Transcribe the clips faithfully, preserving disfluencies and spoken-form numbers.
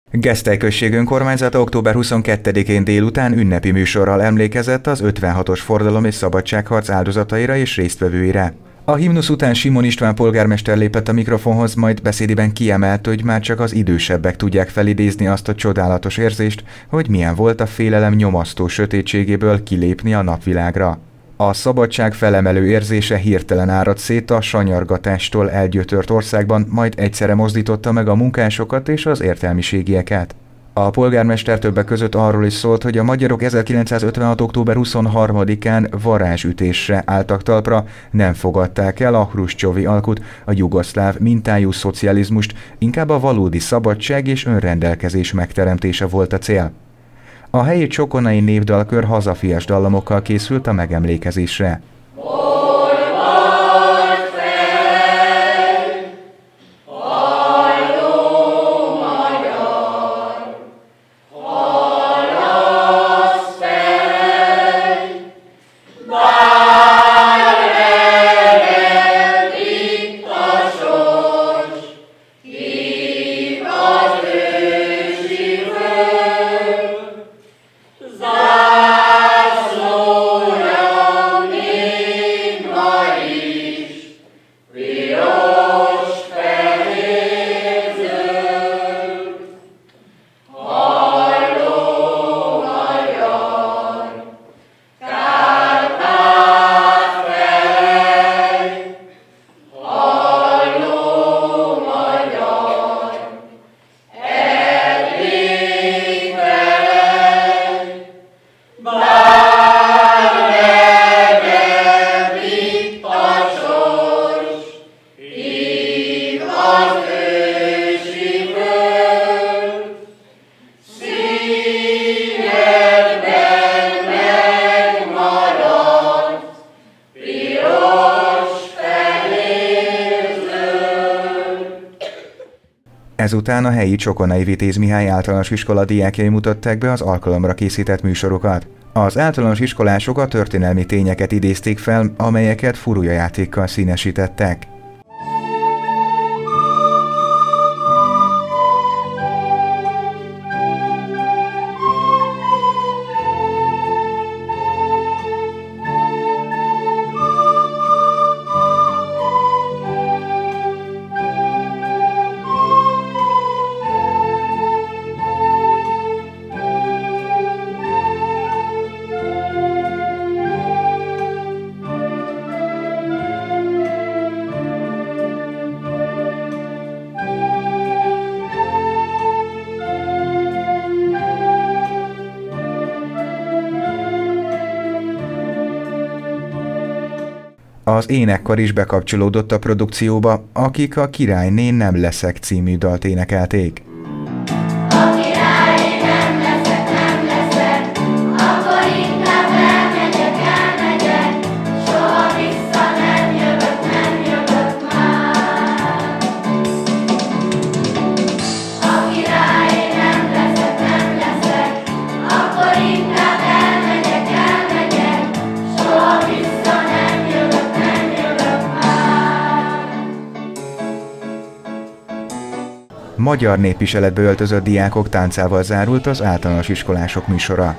Gesztely község önkormányzata október huszonkettedikén délután ünnepi műsorral emlékezett az ötvenhatos fordalom és szabadságharc áldozataira és résztvevőire. A himnusz után Simon István polgármester lépett a mikrofonhoz, majd beszédében kiemelt, hogy már csak az idősebbek tudják felidézni azt a csodálatos érzést, hogy milyen volt a félelem nyomasztó sötétségéből kilépni a napvilágra. A szabadság felemelő érzése hirtelen áradt szét a sanyargatástól elgyötört országban, majd egyszerre mozdította meg a munkásokat és az értelmiségieket. A polgármester többek között arról is szólt, hogy a magyarok ezerkilencszázötvenhat október huszonharmadikán varázsütésre álltak talpra, nem fogadták el a hruscsovi alkut, a jugoszláv mintájú szocializmust, inkább a valódi szabadság és önrendelkezés megteremtése volt a cél. A helyi csokonai népdalkör hazafias dallamokkal készült a megemlékezésre. Ezután a helyi Csokonai Vitéz Mihály általános iskola diákjai mutatták be az alkalomra készített műsorokat. Az általános iskolások a történelmi tényeket idézték fel, amelyeket furulyajátékkal színesítettek. Az énekkar is bekapcsolódott a produkcióba, akik a Királyné nem leszek című dalt énekelték. Magyar népviseletbe öltözött diákok táncával zárult az általános iskolások műsora.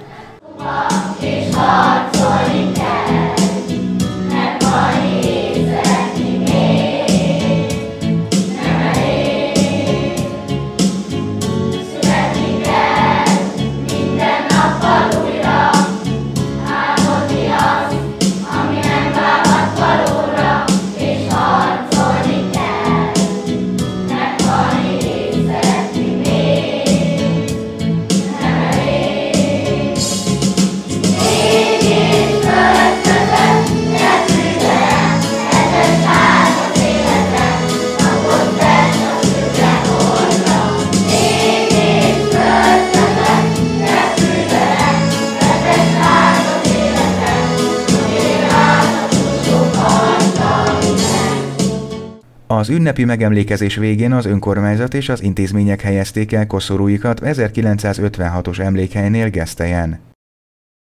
Az ünnepi megemlékezés végén az önkormányzat és az intézmények helyezték el koszorúikat ezerkilencszázötvenhatos emlékhelynél Gesztelyen.